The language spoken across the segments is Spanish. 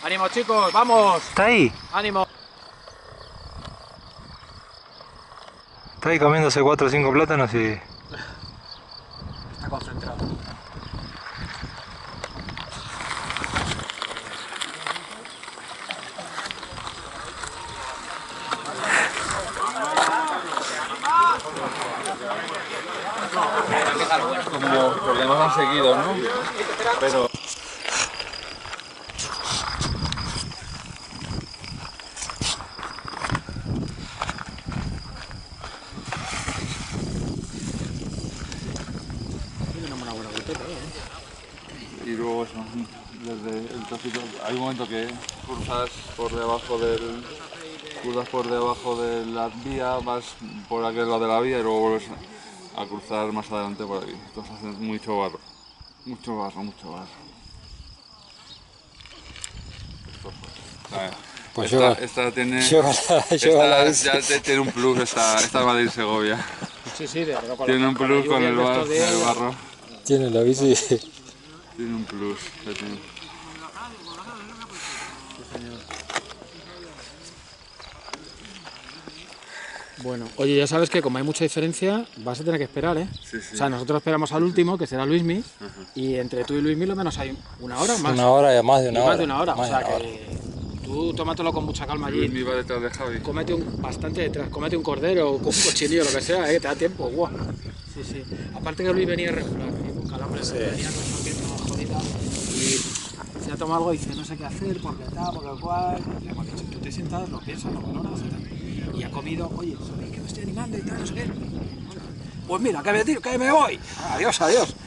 ¡Ánimo, chicos! ¡Vamos! ¿Está ahí? ¡Ánimo! Está ahí comiéndose 4 o 5 plátanos y... Está concentrado. Como problemas han seguido, ¿no? Pero... Y luego eso, desde el trocito, hay un momento que cruzas por debajo de la vía, vas por aquel lado de la vía y luego vuelves a cruzar más adelante por aquí. Entonces hace mucho barro. Mucho barro. Pues esta tiene... ya tiene un plus, esta Madrid-Segovia. Sí, pero con Tiene un plus con el barro. Tiene la bici. Tiene un plus. Bueno, oye, ya sabes que como hay mucha diferencia, vas a tener que esperar, ¿eh? Sí. O sea, nosotros esperamos al último, que será Luismi, y entre tú y Luismi lo menos hay una hora más. Una hora y más de una hora. Más de una hora, o sea que tú tómatelo con mucha calma allí. Luismi va detrás de Javi. Cómete bastante detrás, cómete un cordero o un cochinillo, lo que sea, te da tiempo, guau. Sí. Aparte que Luis venía regular, con calambres, venía con esa pierna jodida y se ha tomado algo y dice, no sé qué hacer, porque tal, porque cual. Le hemos dicho, tú te sientas, lo piensas, lo valoras y tal. Y ha comido, oye, ¿sabéis que me estoy animando y tal, no sé qué? Pues mira, que me tiro, que me voy. Adiós.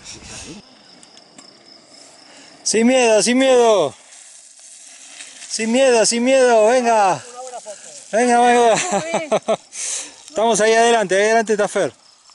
Sin miedo. Sin miedo, venga. Venga. Estamos ahí adelante está Fer.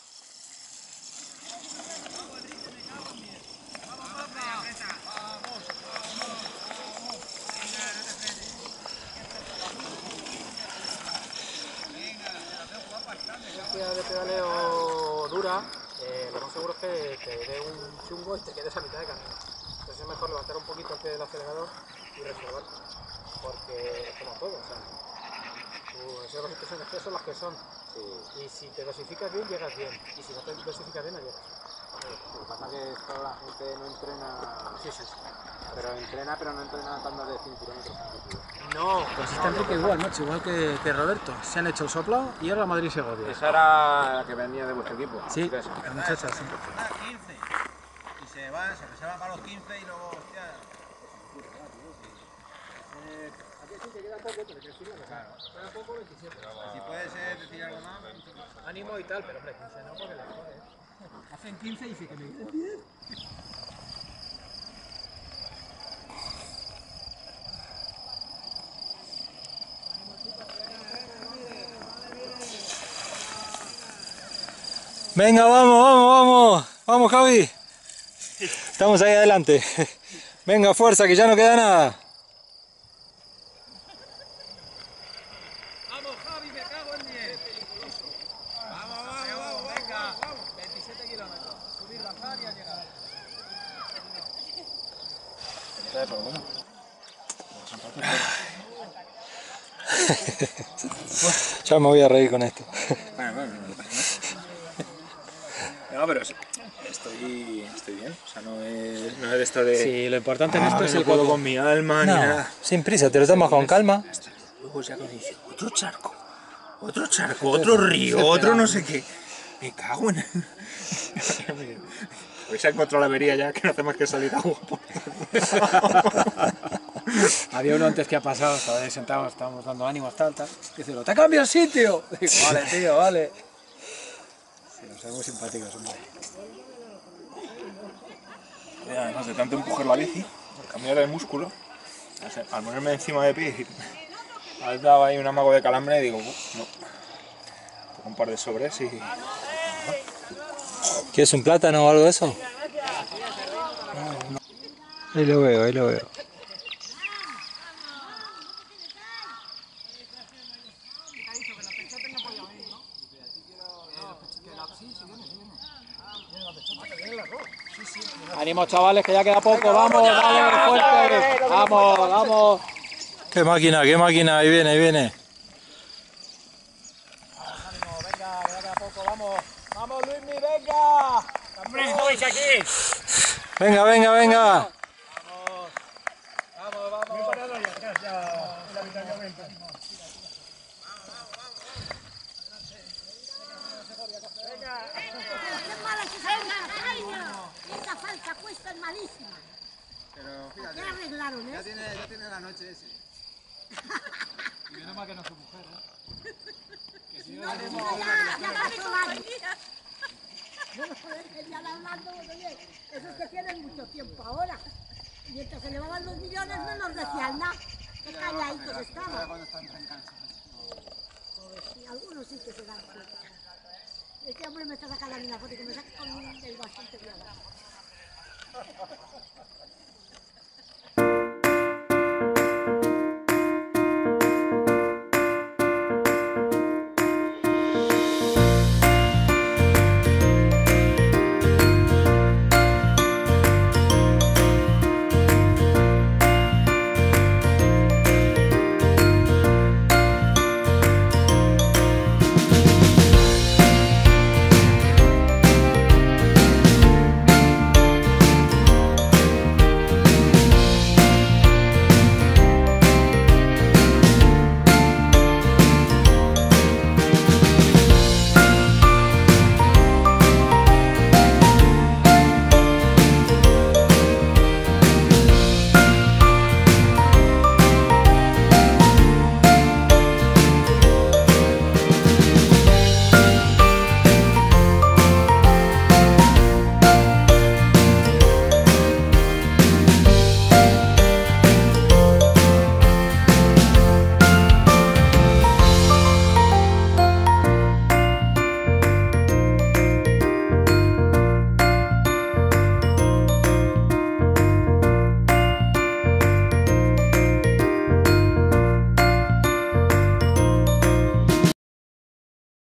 De pedaleo dura, lo más seguro es que te dé un chungo y te quedes a mitad de camino. Entonces es mejor levantar un poquito el pie del acelerador y reservar, porque es como todo, o sea, tus reservas y tus energías son las que son. Y si te dosificas bien, llegas bien, y si no te dosificas bien, no llegas. Lo que pasa es que esto la gente no entrena, Sí. pero no entrena tanto de 100 kilómetros. No, pues está Enrique igual, macho, igual que Roberto. Se han hecho el soplado y ahora Madrid-Segovia. Esa era la que venía de vuestro equipo. Sí, la muchacha, sí. 15 y se reservan para los 15 y luego, hostia. Aquí sí que queda poco, pero que sí, claro. Queda poco, 27. Si puede ser decir algo más. Ánimo y tal, pero hombre, 15 no, porque les jode. Hacen 15 y dice que me queden 10. Venga, vamos Javi. Estamos ahí adelante. Venga, fuerza, que ya no queda nada. Vamos, Javi, me cago en 10. Vamos, venga. 27 kilómetros. Subir, bajar y a llegar. Ya me voy a reír con esto. No, pero estoy bien, o sea, no es de esto de... Sí, lo importante en esto es no el puedo juego. con mi alma ni No, nada. sin prisa, te lo tomas con calma. Luego ya cuando dice, otro charco, otro río, otro no sé qué. Me cago en... Hoy se ha encontrado la avería ya, que no hace más que salir agua. Había uno antes que ha pasado, estaba ahí sentado, estábamos dando ánimos, tal. Dice, ¡te cambio el sitio! Digo, vale, tío, vale. Sí, nos son muy simpáticos, hombre. Además de tanto empujar la bici, por cambiar el músculo, o sea, al ponerme encima de pie, has dado ahí un amago de calambre y digo, no. Pongo un par de sobres y... ¿Quieres un plátano o algo de eso? Ahí lo veo. Ánimo, chavales, que ya queda poco, vamos, dale, fuerte, vamos. Qué máquina, ahí viene, ahí viene. Ánimo, venga, que ya queda poco, vamos. Vamos, Luismi, venga. ¡Hombre, estáis aquí! Venga, venga, venga. Vamos, vamos, vamos. Me he parado ya atrás, ya el habitualmente. ¡Qué mala es esa falta, cariño! Esa falta cuesta es malísima. Pero ¿Qué fíjate, arreglaron, ya tiene la noche ese. Y menos mal que no es su mujer, ¿eh? Que si no, Ya pasó el año. Bueno, joder, ya hablando, oye, esos que tienen mucho tiempo ahora. Mientras se llevaban los millones no nos decían nada. Qué calladitos estaban. Cuando están tan cansados. Joder, sí, algunos sí que se dan cuenta. Este hombre me está sacando a mí una foto que me saca con el bastante bien.